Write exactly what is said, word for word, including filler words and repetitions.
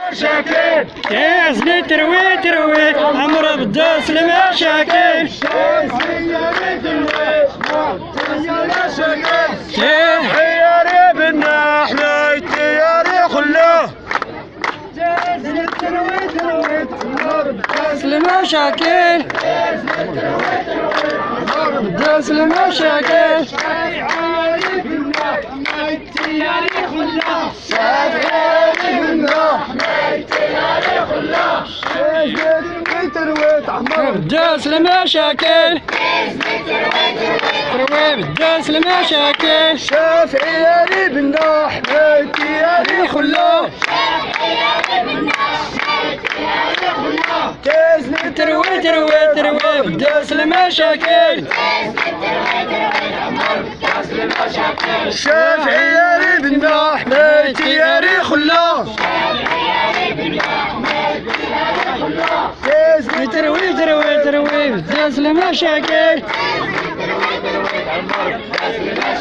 المشاكل كازني تروي تروي عمر بداس المشاكل تحياري بنا احنا التياري خلوه بداس المشاكل بداس المشاكل بداس المشاكل تروي بداس المشاكل شافعي يا بنا حمايتي يا ري خلوه كازني تروي تروي تروي بداس المشاكل شافعي يا ري بنا حمايتي يا ري خلوه كازني تروي تروي تروي بداس المشاكل